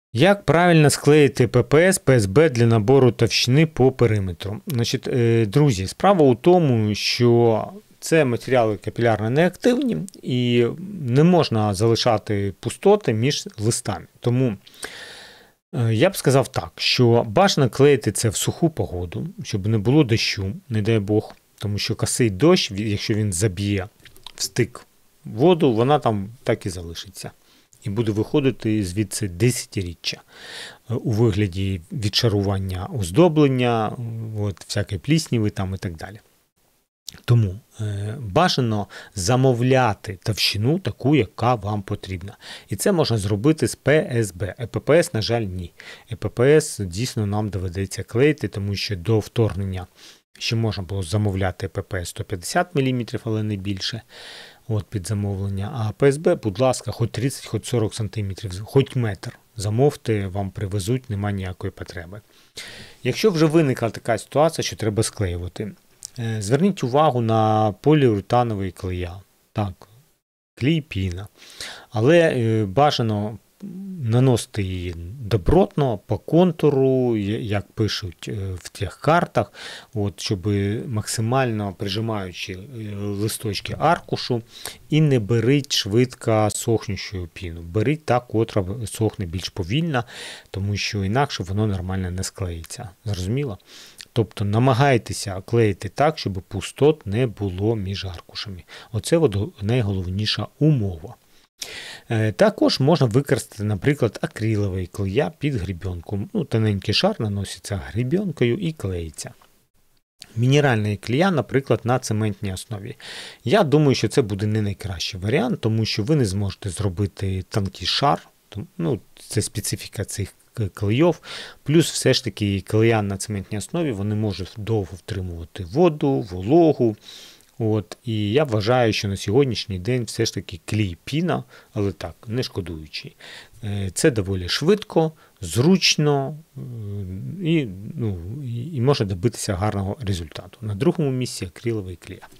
Як правильно склеїти ППС, ПСБ для набору товщини по периметру? Значить, друзі, справа у тому, що це матеріали капілярно неактивні і не можна залишати пустоти між листами. Тому я б сказав так, що бажано клеїти це в суху погоду, щоб не було дощу, не дай Бог, тому що косий дощ, якщо він заб'є в стик воду, вона там так і залишиться. І буде виходити звідси десятиріччя у вигляді відшарування оздоблення, всякої плісніви там і так далі. Тому бажано замовляти товщину таку, яка вам потрібна. І це можна зробити з ПСБ. ЕППС, на жаль, ні. ЕППС дійсно нам доведеться клеїти, тому що до вторгнення ще можна було замовляти ЕППС 150 мм, але не більше. Під замовлення. А ПСБ, будь ласка, хоч 30, хоч 40 см, хоч метр. Замовте, вам привезуть, немає ніякої потреби. Якщо вже виникла така ситуація, що треба склеювати, зверніть увагу на поліуретановий клея. Так, клей піна. Але бажано наносити її добротно, по контуру, як пишуть в тих картах, щоб максимально прижимаючи листочки аркушу, і не беріть швидко сохнущу піну. Беріть та, котра сохне більш повільно, тому що інакше воно нормально не склеїться. Зрозуміло? Тобто намагайтеся клеїти так, щоб пустот не було між аркушами. Оце найголовніша умова. Також можна використати, наприклад, акриловий клея під гребенку. Тоненький шар наноситься гребенкою і клеїться. Мінеральний клея, наприклад, на цементній основі. Я думаю, що це буде не найкращий варіант, тому що ви не зможете зробити тонкий шар. Це специфіка цих клейов. Плюс все ж таки клея на цементній основі, вони можуть довго втримувати воду, вологу. І я вважаю, що на сьогоднішній день все ж таки клей піна, але так, не шкодуючи. Це доволі швидко, зручно і може добитися гарного результату. На другому місці акриловий клей.